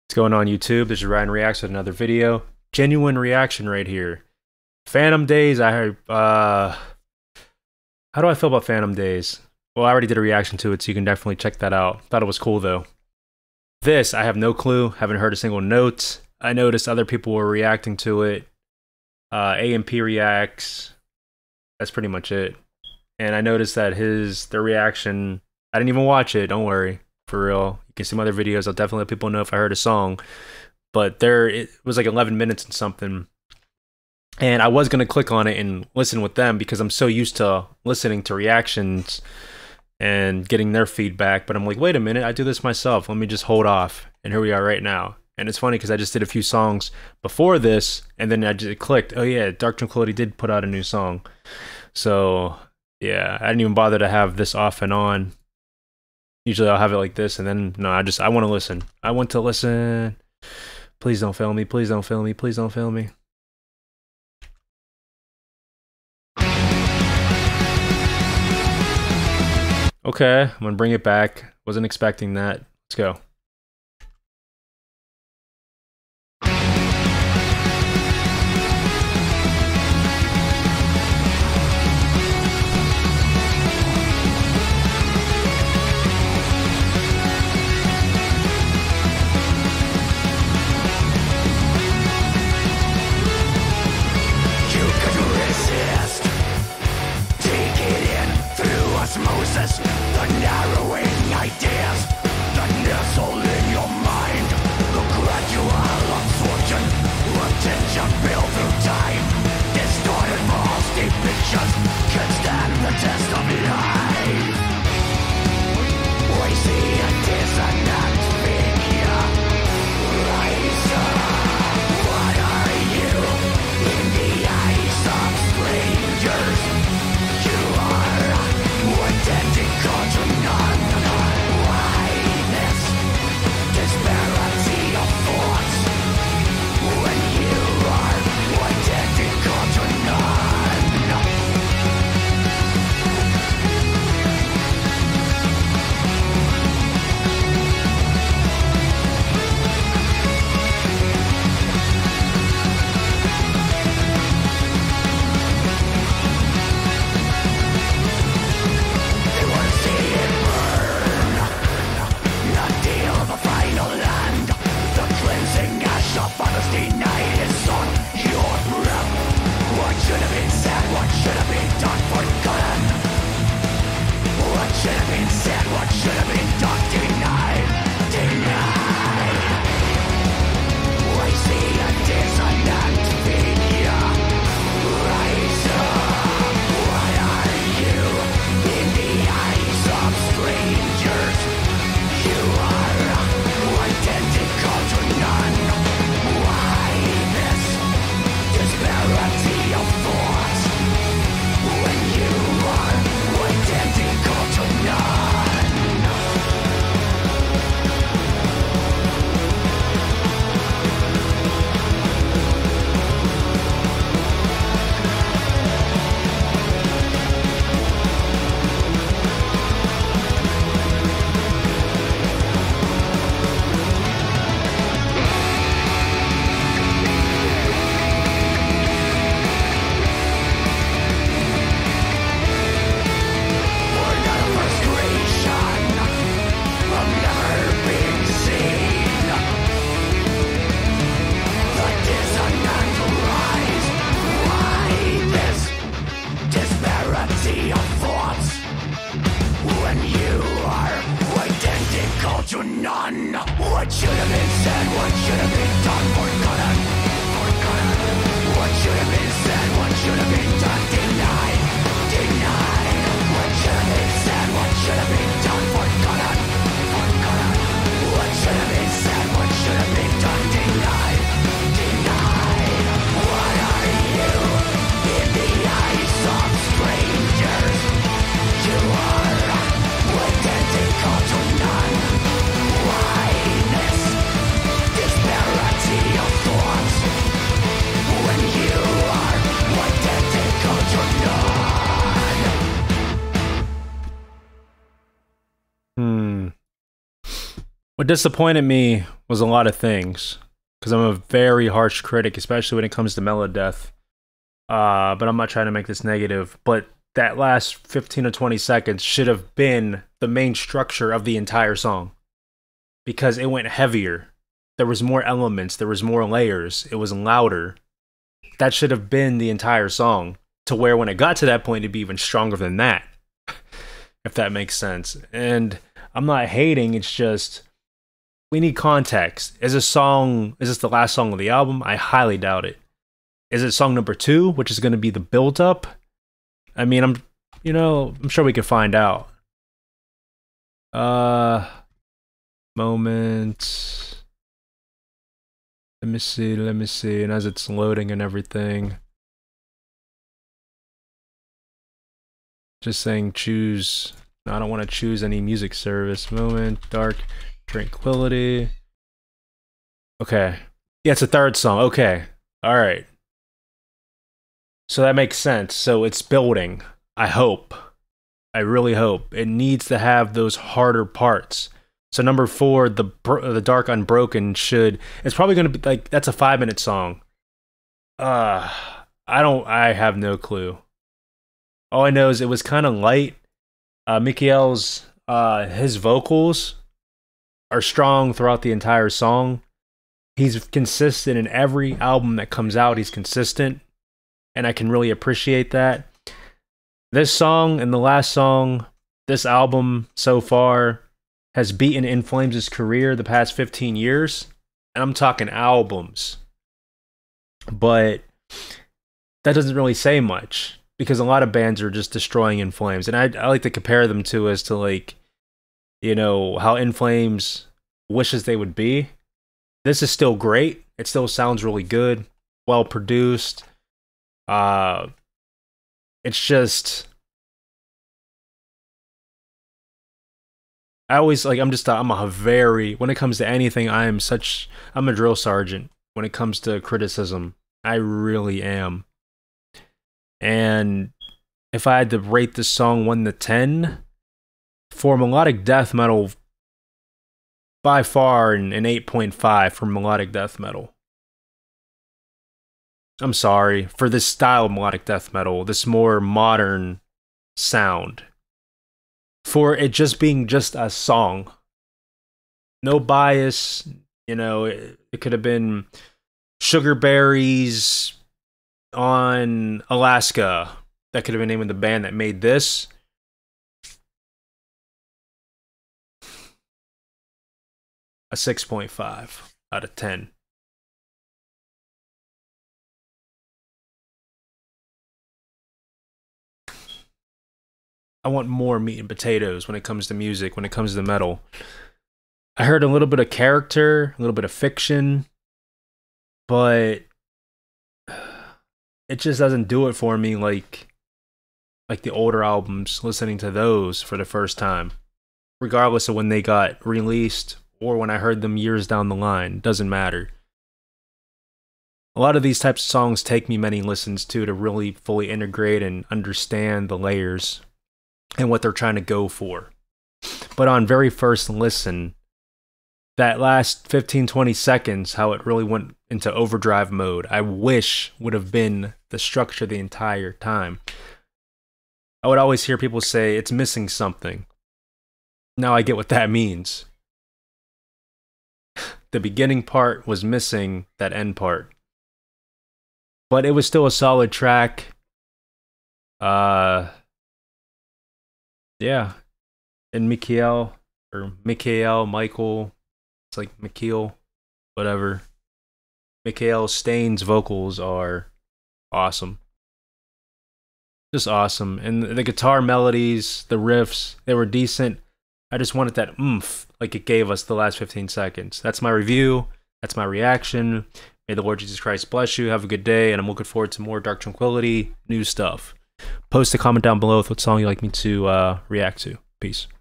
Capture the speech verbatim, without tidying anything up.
What's going on YouTube? This is RyanREAX with another video. Genuine reaction right here. Phantom Days, I heard, uh... how do I feel about Phantom Days? Well, I already did a reaction to it, so you can definitely check that out. Thought it was cool, though. This, I have no clue. Haven't heard a single note. I noticed other people were reacting to it. Uh, A M P reacts. That's pretty much it. And I noticed that his, the reaction... I didn't even watch it, don't worry. For real. You can see my other videos. I'll definitely let people know if I heard a song. But there, it was like eleven minutes and something. And I was going to click on it and listen with them because I'm so used to listening to reactions and getting their feedback. But I'm like, wait a minute, I do this myself. Let me just hold off. And here we are right now. And it's funny because I just did a few songs before this. And then I just clicked, oh yeah, Dark Tranquillity did put out a new song. So yeah, I didn't even bother to have this off and on. Usually I'll have it like this, and then, no, I just, I want to listen. I want to listen. Please don't fail me. Please don't fail me. Please don't fail me. Okay, I'm going to bring it back. Wasn't expecting that. Let's go. Osmosis, the narrowing ideas that nestle in your mind, the gradual absorption, attention built through time, distorted false depictions can stand the test of life. We see a dissonant figure rise up. What are you in the eyes of strangers? You are identical to none. Why this disparity of thoughts when you are identical to none? Honesty night is on your breath. What should have been said, what should have been done, forgotten. What should have been said, what should have been done, denied, denied. We see a dissonant figure rise up. What are you in the eyes of strangers? You are identical to none. Disparity of thoughts when you are identical to none. To none. What should have been said, what should have been done, forgotten, forgotten. What should have been said, what should have been done, denied, denied. What should have been said, what should have been done, forgotten, forgotten. What should have been said, what should have been done, denied, denied. What are you in the eyes of strangers? You are identical to none. Why this disparity of thoughts when you are identical to What disappointed me was a lot of things, because I'm a very harsh critic, especially when it comes to Melodeath. Uh, but I'm not trying to make this negative, but that last fifteen or twenty seconds should have been the main structure of the entire song, because it went heavier. There was more elements, there was more layers, it was louder. That should have been the entire song, to where when it got to that point, it'd be even stronger than that, if that makes sense. And I'm not hating, it's just, we need context. Is this song, is this the last song of the album? I highly doubt it. Is it song number two, which is going to be the build-up? I mean, I'm, you know, I'm sure we can find out. Uh, moment. Let me see, let me see. And as it's loading and everything. Just saying choose. No, I don't want to choose any music service. Moment, dark, tranquility. Okay. Yeah, it's a third song. Okay. All right. So that makes sense. So it's building. I hope. I really hope. It needs to have those harder parts. So number four, the the Dark Unbroken should. It's probably going to be like, that's a five minute song. Uh, I don't, I have no clue. All I know is it was kind of light. Uh, Mikael's, uh, his vocals are strong throughout the entire song. He's consistent in every album that comes out. He's consistent. And I can really appreciate that. This song and the last song, this album so far, has beaten In Flames' career the past fifteen years. And I'm talking albums. But that doesn't really say much, because a lot of bands are just destroying In Flames. And I, I like to compare them to as to, like, you know, how In Flames wishes they would be. This is still great. It still sounds really good, well produced. Uh, it's just, I always, like, I'm just, I'm a very, when it comes to anything, I am such, I'm a drill sergeant when it comes to criticism. I really am. And if I had to rate this song one to ten, for melodic death metal, by far an, an eight point five for melodic death metal. I'm sorry, for this style of melodic death metal, this more modern sound. For it just being just a song. No bias, you know, it, it could have been Sugar Berries on Alaska. That could have been the name of the band that made this. A six point five out of ten. I want more meat and potatoes when it comes to music, when it comes to metal. I heard a little bit of character, a little bit of fiction, but it just doesn't do it for me like like the older albums, listening to those for the first time. Regardless of when they got released or when I heard them years down the line, doesn't matter. A lot of these types of songs take me many listens to to really fully integrate and understand the layers and what they're trying to go for. But on very first listen, that last fifteen, twenty seconds, how it really went into overdrive mode, I wish would have been the structure the entire time. I would always hear people say, it's missing something. Now I get what that means. The beginning part was missing that end part. But it was still a solid track. Uh... Yeah, and Mikael, or Mikael, Michael, it's like Mikael, whatever. Mikael Stain's vocals are awesome. Just awesome. And the guitar melodies, the riffs, they were decent. I just wanted that oomph like it gave us the last fifteen seconds. That's my review. That's my reaction. May the Lord Jesus Christ bless you. Have a good day, and I'm looking forward to more Dark Tranquillity, new stuff. Post a comment down below with what song you'd like me to uh, react to. Peace.